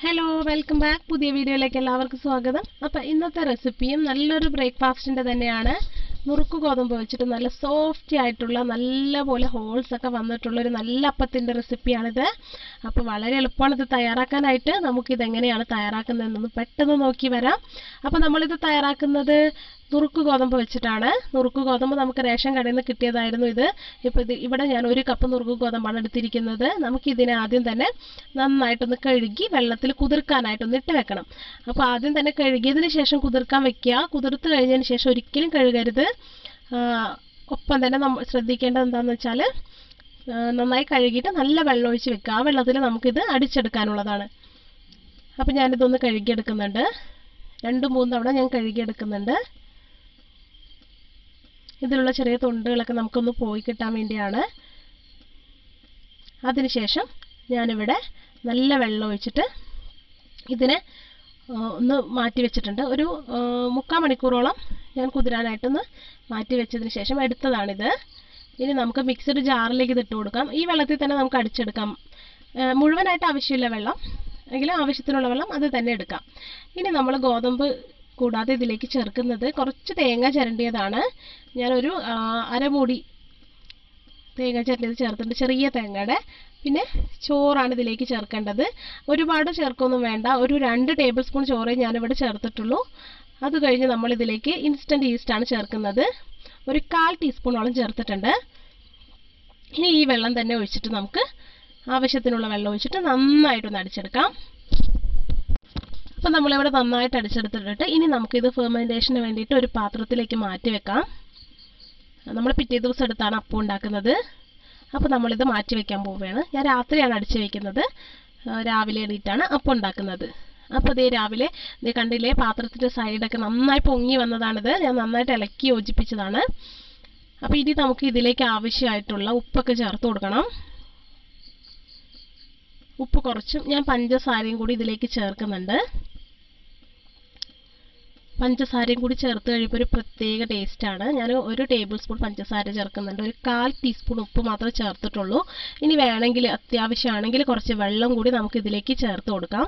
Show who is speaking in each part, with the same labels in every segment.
Speaker 1: Hello welcome back. പുതിയ വീഡിയോയിലേക്ക് എല്ലാവർക്കും സ്വാഗതം. അപ്പോൾ ഇന്നത്തെ റെസിപ്പിയും നല്ലൊരു ബ്രേക്ക്ഫാസ്റ്റിൻ്റെ തന്നെയാണ്. നുറുക്ക് ഗോതമ്പ് വെച്ചിട്ട് നല്ല സോഫ്റ്റി ആയിട്ടുള്ള നല്ല പോലെ ഹോൾസ് ഒക്കെ വന്നിട്ടുള്ള ഒരു നല്ല അപ്പത്തിൻ്റെ റെസിപ്പിയാണിത്. അപ്പോൾ വളരെ എളുപ്പമാണ് ഇത് തയ്യാറാക്കാനായിട്ട്. നമുക്കിതെങ്ങനെയാണ് തയ്യാറാക്കുന്നതെന്നൊന്ന് പെട്ടെന്ന് നോക്കി വരാം. അപ്പോൾ നമ്മളിത് തയ്യാറാക്കുന്നത് നുറുക്ക് ഗോതമ്പ് വെച്ചിട്ടാണ്. നുറുക്ക് ഗോതമ്പ് നമുക്ക് റേഷൻ കടയിൽ നിന്ന് കിട്ടിയതായിരുന്നു ഇത്. ഇപ്പോൾ ഇവിടെ ഞാൻ 1 കപ്പ് നുറുക്ക് ഗോതമ്പാണ് എടുത്തിരിക്കുന്നത്. നമുക്കിതിനെ ആദ്യം തന്നെ നന്നായിട്ടൊന്ന് കഴുകി വെള്ളത്തിൽ കുതിർക്കാനായിട്ടൊന്ന് ഇട്ട് വെക്കണം. അപ്പോൾ ആദ്യം തന്നെ കഴുകിയതിന് ശേഷം കുതിർക്കാൻ വെക്കുക. കുതിർത്ത് കഴിഞ്ഞതിന് ശേഷം ഒരിക്കലും കഴുകരുത്. ഒപ്പം തന്നെ നമ്മൾ ശ്രദ്ധിക്കേണ്ടത് എന്താണെന്ന് വെച്ചാൽ നന്നായി കഴുകിയിട്ട് നല്ല വെള്ളം ഒഴിച്ച് വെക്കുക. ആ വെള്ളത്തിൽ നമുക്കിത് അടിച്ചെടുക്കാനുള്ളതാണ്. അപ്പോൾ ഞാനിതൊന്ന് കഴുകിയെടുക്കുന്നുണ്ട്. 2-3 തവണ ഞാൻ കഴുകിയെടുക്കുന്നുണ്ട്. ഇതിലുള്ള ചെറിയ തൊണ്ടുകളൊക്കെ നമുക്കൊന്ന് പോയി കിട്ടാൻ വേണ്ടിയാണ്. അതിനുശേഷം ഞാനിവിടെ നല്ല വെള്ളം ഒഴിച്ചിട്ട് ഇതിനെ ഒന്ന് മാറ്റി വെച്ചിട്ടുണ്ട്. ഒരു 3/4 മണിക്കൂറോളം ഞാൻ കുതിരാനായിട്ടൊന്ന് മാറ്റി വെച്ചതിന് ശേഷം എടുത്തതാണിത്. ഇനി നമുക്ക് മിക്സഡ് ജാറിലേക്ക് ഇതിട്ട് കൊടുക്കാം. ഈ വെള്ളത്തിൽ തന്നെ നമുക്ക് അടിച്ചെടുക്കാം. മുഴുവനായിട്ട് ആവശ്യമില്ല വെള്ളം, എങ്കിലും ആവശ്യത്തിനുള്ള വെള്ളം അത് തന്നെ എടുക്കാം. ഇനി നമ്മൾ ഗോതമ്പ് കൂടാതെ ഇതിലേക്ക് ചേർക്കുന്നത് കുറച്ച് തേങ്ങ ചിരണ്ടിയതാണ്. ഞാനൊരു 1/2 മൂടി തേങ്ങ ചിരണ്ടിയത് ചേർത്തിട്ടുണ്ട്, ചെറിയ തേങ്ങയുടെ. പിന്നെ ചോറാണ് ഇതിലേക്ക് ചേർക്കേണ്ടത്. ഒരുപാട് ചേർക്കൊന്നും വേണ്ട. ഒരു 2 ടേബിൾ സ്പൂൺ ചോറേ ഞാനിവിടെ ചേർത്തിട്ടുള്ളൂ. അത് കഴിഞ്ഞ് നമ്മളിതിലേക്ക് ഇൻസ്റ്റൻറ്റ് ഈസ്റ്റാണ് ചേർക്കുന്നത്. ഒരു 1/4 ടീസ്പൂണോളം ചേർത്തിട്ടുണ്ട്. ഇനി ഈ വെള്ളം തന്നെ ഒഴിച്ചിട്ട് നമുക്ക് ആവശ്യത്തിനുള്ള വെള്ളം ഒഴിച്ചിട്ട് നന്നായിട്ടൊന്ന് അടിച്ചെടുക്കാം. അപ്പോൾ നമ്മളിവിടെ നന്നായിട്ട് അടിച്ചെടുത്തിട്ട് ഇനി നമുക്കിത് ഫെർമെൻറ്റേഷന് വേണ്ടിയിട്ട് ഒരു പാത്രത്തിലേക്ക് മാറ്റി വെക്കാം. നമ്മൾ പിറ്റേ ദിവസം എടുത്താണ് അപ്പം ഉണ്ടാക്കുന്നത്. അപ്പോൾ നമ്മളിത് മാറ്റി വെക്കാൻ പോവുകയാണ്. ഞാൻ രാത്രിയാണ് അടിച്ച് വയ്ക്കുന്നത്. രാവിലെ എണീറ്റാണ് അപ്പം ഉണ്ടാക്കുന്നത്. അപ്പോൾ ഇതേ രാവിലെ ഇത് കണ്ടില്ലേ, പാത്രത്തിൻ്റെ സൈഡൊക്കെ നന്നായി പൊങ്ങി വന്നതാണിത്. ഞാൻ നന്നായിട്ട് ഇളക്കി യോജിപ്പിച്ചതാണ്. അപ്പോൾ ഇനി നമുക്ക് ഇതിലേക്ക് ആവശ്യമായിട്ടുള്ള ഉപ്പൊക്കെ ചേർത്ത് കൊടുക്കണം. ഉപ്പ് കുറച്ചും ഞാൻ പഞ്ചസാരയും കൂടി ഇതിലേക്ക് ചേർക്കുന്നുണ്ട്. പഞ്ചസാരയും കൂടി ചേർത്ത് കഴിയുമ്പോൾ ഒരു പ്രത്യേക ടേസ്റ്റാണ്. ഞാൻ 1 ടേബിൾ സ്പൂൺ പഞ്ചസാര ചേർക്കുന്നുണ്ട്. ഒരു 1/4 ടീസ്പൂൺ ഉപ്പ് മാത്രമേ ചേർത്തിട്ടുള്ളൂ. ഇനി വേണമെങ്കിൽ അത്യാവശ്യമാണെങ്കിൽ കുറച്ച് വെള്ളം കൂടി നമുക്ക് ഇതിലേക്ക് ചേർത്ത് കൊടുക്കാം.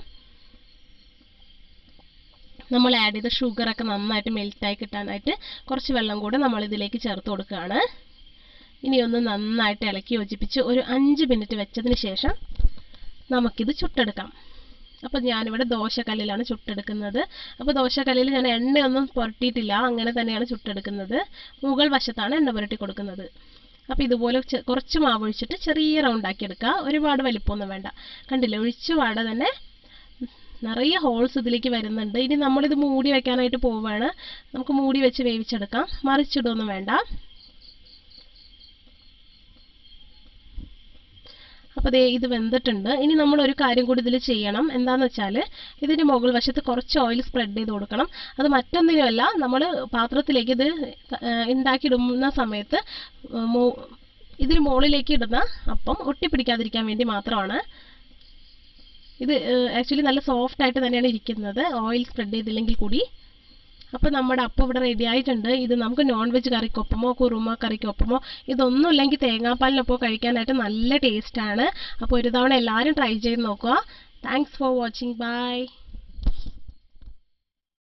Speaker 1: നമ്മൾ ആഡ് ചെയ്ത ഷുഗറൊക്കെ നന്നായിട്ട് മെൽറ്റായി കിട്ടാനായിട്ട് കുറച്ച് വെള്ളം കൂടി നമ്മൾ ഇതിലേക്ക് ചേർത്ത് കൊടുക്കുകയാണ്. ഇനി ഒന്ന് നന്നായിട്ട് ഇളക്കി യോജിപ്പിച്ച് ഒരു 5 മിനിറ്റ് വെച്ചതിന് ശേഷം നമുക്കിത് ചുട്ടെടുക്കാം. അപ്പോൾ ഞാനിവിടെ ദോശക്കല്ലിലാണ് ചുട്ടെടുക്കുന്നത്. അപ്പോൾ ദോശക്കല്ലിൽ ഞാൻ എണ്ണയൊന്നും പുരട്ടിയിട്ടില്ല, അങ്ങനെ തന്നെയാണ് ചുട്ടെടുക്കുന്നത്. മുകൾ വശത്താണ് എണ്ണ പുരട്ടി കൊടുക്കുന്നത്. അപ്പോൾ ഇതുപോലെ കുറച്ച് മാവ് ഒഴിച്ചിട്ട് ചെറിയ റൗണ്ടാക്കി എടുക്കുക. ഒരുപാട് വലിപ്പമൊന്നും വേണ്ട. കണ്ടില്ലേ, ഒഴിച്ച് പാടെ തന്നെ നിറയെ ഹോൾസ് ഇതിലേക്ക് വരുന്നുണ്ട്. ഇനി നമ്മളിത് മൂടി വയ്ക്കാനായിട്ട് പോവുകയാണ്. നമുക്ക് മൂടി വെച്ച് വേവിച്ചെടുക്കാം. മറിച്ചിടൊന്നും വേണ്ട. അപ്പോൾ ഇത് വെന്തിട്ടുണ്ട്. ഇനി നമ്മൾ ഒരു കാര്യം കൂടി ഇതിൽ ചെയ്യണം. എന്താണെന്ന് വെച്ചാൽ ഇതിൻ്റെ മുകൾ വശത്ത് കുറച്ച് ഓയിൽ സ്പ്രെഡ് ചെയ്ത് കൊടുക്കണം. അത് മറ്റൊന്നിനുമല്ല, നമ്മൾ പാത്രത്തിലേക്ക് ഇത് ഉണ്ടാക്കിയിടുന്ന സമയത്ത് ഇതിന് മുകളിലേക്ക് ഇടുന്ന അപ്പം ഒട്ടിപ്പിടിക്കാതിരിക്കാൻ വേണ്ടി മാത്രമാണ്. ഇത് ആക്ച്വലി നല്ല സോഫ്റ്റ് ആയിട്ട് തന്നെയാണ് ഇരിക്കുന്നത്, ഓയിൽ സ്പ്രെഡ് ചെയ്തില്ലെങ്കിൽ കൂടി. അപ്പോൾ നമ്മുടെ അപ്പം ഇവിടെ റെഡി ആയിട്ടുണ്ട്. ഇത് നമുക്ക് നോൺ വെജ് കറിക്കൊപ്പമോ കുറുമ കറിക്കൊപ്പമോ ഇതൊന്നും ഇല്ലെങ്കിൽ തേങ്ങാപ്പാലിനൊപ്പം കഴിക്കാനായിട്ട് നല്ല ടേസ്റ്റാണ്. അപ്പോൾ ഒരു തവണ എല്ലാവരും ട്രൈ ചെയ്ത് നോക്കുക. Thanks for watching. ബൈ.